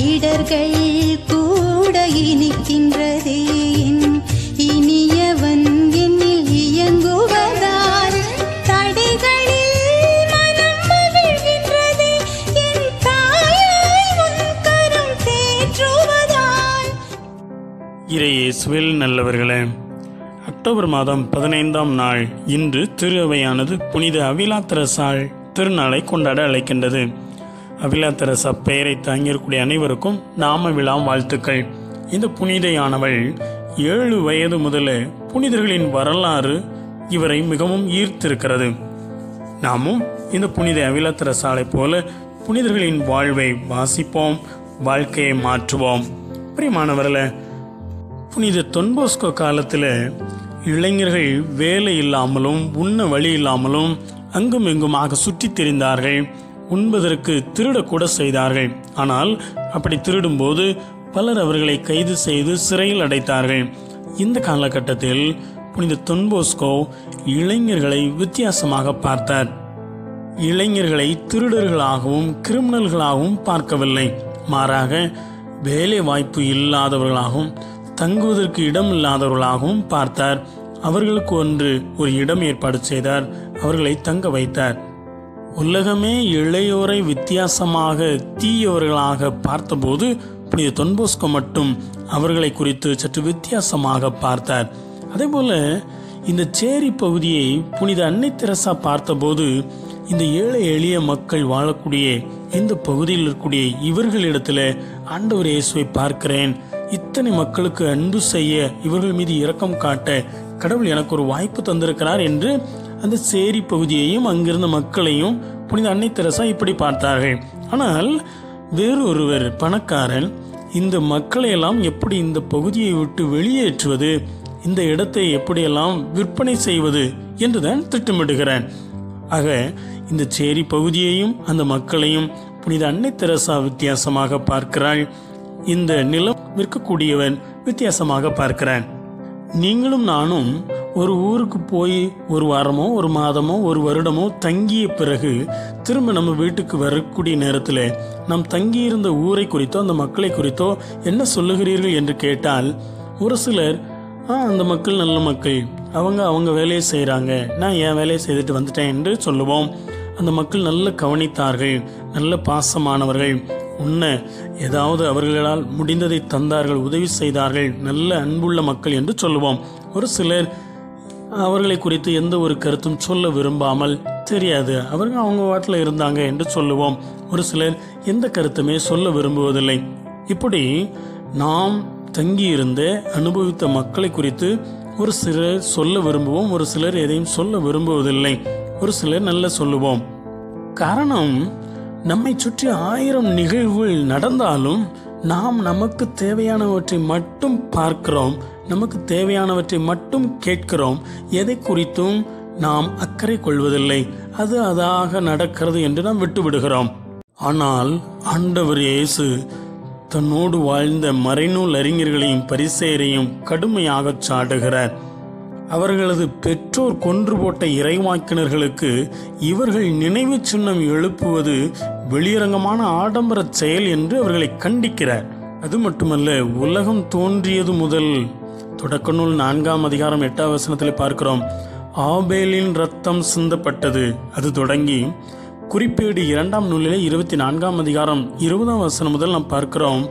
இடர்கள் கூட இனிக்கின்றதே இனியவன் என்னில் இயங்குவதால் தடைகளில் மனம் மகிழ்கின்றதே என் தாயாய் உன் கரம் தேற்றுவதால். இறையேசுவில் நல்லவர்களே, அக்டோபர் மாதம் 15ஆம் நாள் இன்று திரு அவையானது புனித அவிலா தெரசாள் திருநாளை கொண்டாட அழைக்கின்றது. அவிலா தெரசா பெயரை தாங்கியிருக்கூடிய அனைவருக்கும் நாம விழா வாழ்த்துக்கள். இந்த புனிதையானவள் 7 வயது முதல புனிதர்களின் வரலாறு இவரை மிகவும் ஈர்த்திருக்கிறது. நாமும் இந்த புனித அவிலா தெரசாலை போல புனிதர்களின் வாழ்வை வாசிப்போம், வாழ்க்கையை மாற்றுவோம். பிரியமானவர்களே, புனித தொன்போஸ்கோ காலத்தில் இளைஞர்கள் வேலை இல்லாமலும் உண்ண வழி இல்லாமலும் அங்கும் இங்குமாக சுற்றித் திரிந்தார்கள். உண்பதற்கு திருடக்கூட செய்தார்கள். ஆனால் அப்படி திருடும்போது பலர் அவர்களை கைது செய்து சிறையில் அடைத்தார்கள். இந்த காலகட்டத்தில் புனித தொன்போஸ்கோ இளைஞர்களை வித்தியாசமாக பார்த்தார். இளைஞர்களை திருடர்களாகவும் கிரிமினல்களாகவும் பார்க்கவில்லை. மாறாக வேலை வாய்ப்பு இல்லாதவர்களாகவும் தங்குவதற்கு இடம் இல்லாதவர்களாகவும் பார்த்தார். அவர்களுக்கு ஒரு இடம் ஏற்பாடு செய்தார். அவர்களை தங்க வைத்தார். உலகமே இளையோரை வித்தியாசமாக தீயவர்களாக பார்த்தபோது புனித தொன்போஸ்கோ மட்டும் அவர்களை குறித்து சற்று வித்தியாசமாக பார்த்தார். அதே போல இந்த சேரி பகுதியை புனித அன்னை தெரசா பார்த்தபோது இந்த ஏழை எளிய மக்கள் வாழக்கூடிய இந்த பகுதியில் இருக்கக்கூடிய இவர்களிடத்துல ஆண்டவர் இயேசுவை பார்க்கிறேன், இத்தனை மக்களுக்கு அன்பு செய்ய இவர்கள் மீது இரக்கம் காட்ட கடவுள் எனக்கு ஒரு வாய்ப்பு தந்திருக்கிறார் என்று அந்த சேரி பகுதியையும் அங்கிருந்த மக்களையும் புனித அன்னை தெரசா இப்படி பார்த்தார்கள். ஆனால் வேறொருவர் பணக்காரன் இந்த மக்களை எல்லாம் எப்படி இந்த பகுதியை விட்டு வெளியேற்றுவது, இந்த இடத்தை எப்படியெல்லாம் விற்பனை செய்வது என்றுதான் திட்டமிடுகிறான். ஆக இந்த சேரி பகுதியையும் அந்த மக்களையும் புனித அன்னை தெரசா வித்தியாசமாக பார்க்கிறாள். இந்த நிலம் விற்கக்கூடியவன் வித்தியாசமாக பார்க்கிறான். நீங்களும் நானும் ஒரு ஊருக்கு போய் ஒரு வாரமோ ஒரு மாதமோ ஒரு வருடமோ தங்கிய பிறகு திரும்ப நம்ம வீட்டுக்கு வரக்கூடிய நேரத்தில் நாம் தங்கியிருந்த ஊரை குறித்தோ அந்த மக்களை குறித்தோ என்ன சொல்லுகிறீர்கள் என்று கேட்டால், ஒரு சிலர் அந்த மக்கள் நல்ல மக்கள், அவங்க வேலையை செய்கிறாங்க, நான் என் வேலையை செய்துட்டு வந்துட்டேன் என்று சொல்லுவோம். அந்த மக்கள் நல்ல கவனித்தார்கள், நல்ல பாசமானவர்கள், உன்ன ஏதாவது அவர்களால் முடிந்ததை தந்தார்கள், உதவி செய்தார்கள், நல்ல அன்புள்ள மக்கள் என்று சொல்லுவோம். ஒரு சிலர் அவர்களை குறித்து எந்த ஒரு கருத்தும் சொல்ல விரும்பாமல், தெரியாது அவர்கள் அவங்க வாட்டில் இருந்தாங்க என்று சொல்லுவோம். ஒரு சிலர் எந்த கருத்துமே சொல்ல விரும்புவதில்லை. இப்படி நாம் தங்கியிருந்த அனுபவித்த மக்களை குறித்து ஒரு சிலர் சொல்ல விரும்புவோம், ஒரு சிலர் எதையும் சொல்ல விரும்புவதில்லை, ஒரு சிலர் நல்ல சொல்லுவோம். காரணம், நம்மை சுற்றி 1000 நிகழ்வுகள் நடந்தாலும் நாம் நமக்கு தேவையானவற்றை மட்டும் பார்க்கிறோம், நமக்கு தேவையானவற்றை மட்டும் கேட்கிறோம். எதை குறித்தும் நாம் அக்கறை கொள்வதில்லை. அது அதாக நடக்கிறது என்று நாம் விட்டு விடுகிறோம். ஆனால் ஆண்டவர் இயேசு தன்னோடு வாழ்ந்த மறைநூல் அறிஞர்களையும் பரிசேயரையும் கடுமையாக சாடுகிறார். அவர்களது பெற்றோர் கொன்று போட்ட இறைவாக்கினர்களுக்கு இவர்கள் நினைவு சின்னம் எழுப்புவது வெளியரங்கமான ஆடம்பர செயல் என்று அவர்களை கண்டிக்கிறார். அது மட்டுமல்ல, உலகம் தோன்றியது முதல் தொடக்க நூல் 4ஆம் அதிகாரம் 8ஆம் வசனத்தில் பார்க்கிறோம், ஆபேலின் ரத்தம் சிந்தப்பட்டது. அது தொடங்கி குறிப்பேடு 2ஆம் நூலிலே 24ஆம் அதிகாரம் 20ஆம் வசனம் முதல் நாம் பார்க்கிறோம்,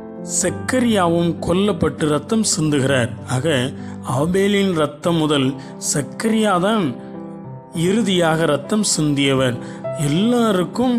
சக்கரியாவும் கொல்லப்பட்டு ரத்தம் சிந்துகிறார். ஆக ஆபேலின் ரத்தம் முதல் சக்கரியாதான் இறுதியாக ரத்தம் சிந்தியவர். எல்லாருக்கும்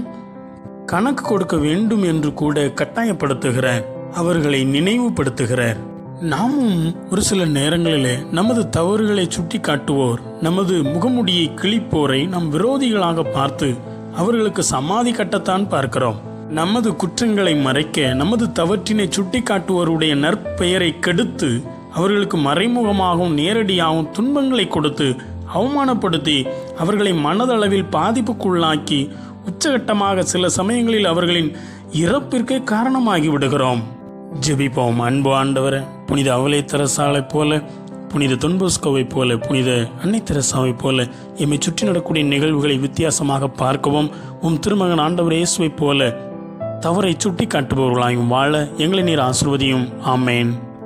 கணக்கு கொடுக்க வேண்டும் என்று கூட கட்டாயப்படுத்துகிறார், அவர்களை நினைவுபடுத்துகிறார். நாமும் ஒரு சில நேரங்களிலே நமது தவறுகளை சுட்டி காட்டுவோர், நமது முகமுடியை கிழிப்போரை நம் விரோதிகளாக பார்த்து அவர்களுக்கு சமாதி கட்டத்தான் பார்க்கிறோம். நமது குற்றங்களை மறைக்க, நமது தவற்றினை சுட்டி காட்டுவோருடைய நற்பெயரை கெடுத்து அவர்களுக்கு மறைமுகமாகவும் நேரடியாகவும் துன்பங்களை கொடுத்து அவமானப்படுத்தி அவர்களை மனதளவில் பாதிப்புக்குள்ளாக்கி உச்சகட்டமாக சில சமயங்களில் அவர்களின் இறப்பிற்கு காரணமாகி விடுகிறோம். ஜெபிப்போம். அன்பு ஆண்டவரே, புனித அவிலா தெரசாலை போல, புனித தொன்போஸ்கோவை போல, புனித அன்னை தெரசாவை போல எம்மை சுற்றி நடக்கூடிய நிகழ்வுகளை வித்தியாசமாக பார்க்கவும், உம் திருமகன் ஆண்டவர் இயேசுவை போல தவறை சுட்டி காட்டுபவர்களாயும் வாழ எங்களை நீர் ஆசிர்வதியும். ஆமேன்.